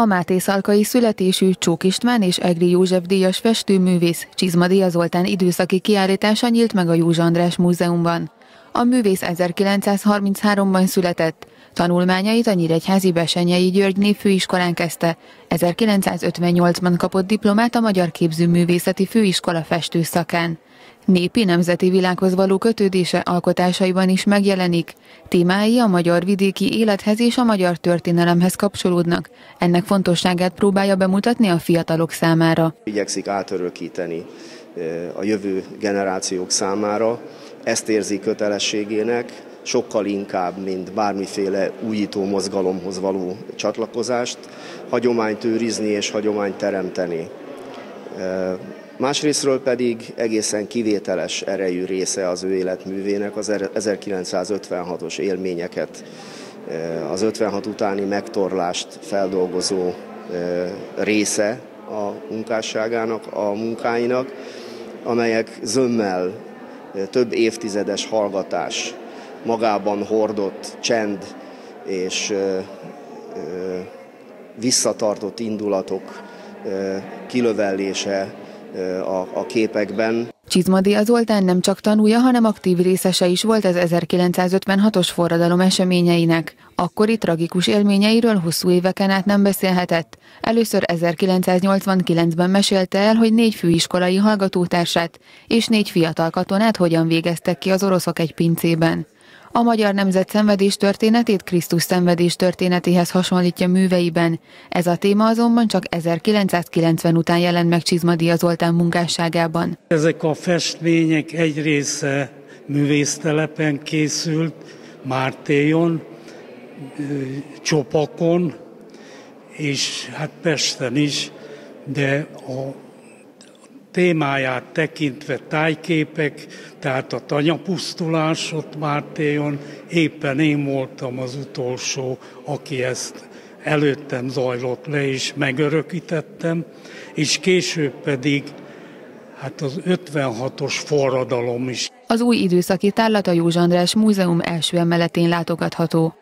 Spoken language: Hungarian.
A mátészalkai születésű Csók István és Egri József díjas festőművész Csizmadia Zoltán időszaki kiállítása nyílt meg a Józsa András Múzeumban. A művész 1933-ban született, tanulmányait a nyíregyházi Bessenyei György Népfőiskolán kezdte, 1958-ban kapott diplomát a Magyar Képzőművészeti Főiskola festőszakán. Népi nemzeti világhoz való kötődése alkotásaiban is megjelenik. Témái a magyar vidéki élethez és a magyar történelemhez kapcsolódnak. Ennek fontosságát próbálja bemutatni a fiatalok számára. Igyekszik átörökíteni a jövő generációk számára. Ezt érzi kötelességének, sokkal inkább, mint bármiféle újító mozgalomhoz való csatlakozást, hagyományt őrizni és hagyományt teremteni. Másrészről pedig egészen kivételes erejű része az ő életművének az 1956-os élményeket, az 56 utáni megtorlást feldolgozó része a munkásságának, a munkáinak, amelyek zömmel több évtizedes hallgatás, magában hordott csend és visszatartott indulatok kilövellése a képekben. Csizmadia Zoltán nem csak tanúja, hanem aktív részese is volt az 1956-os forradalom eseményeinek. Akkori tragikus élményeiről hosszú éveken át nem beszélhetett. Először 1989-ben mesélte el, hogy 4 főiskolai hallgatótársát és 4 fiatal katonát hogyan végeztek ki az oroszok egy pincében. A magyar nemzet szenvedéstörténetét Krisztus szenvedéstörténetéhez hasonlítja műveiben. Ez a téma azonban csak 1990 után jelent meg Csizmadia Zoltán munkásságában. Ezek a festmények egy része művésztelepen készült, Mártéjon, Csopakon, és hát Pesten is, de a témáját tekintve tájképek, tehát a tanyapusztulás ott Mártéjon, éppen én voltam az utolsó, aki ezt előttem zajlott le, és megörökítettem, és később pedig hát az 56-os forradalom is. Az új időszaki tárlat a Józsa András Múzeum első emeletén látogatható.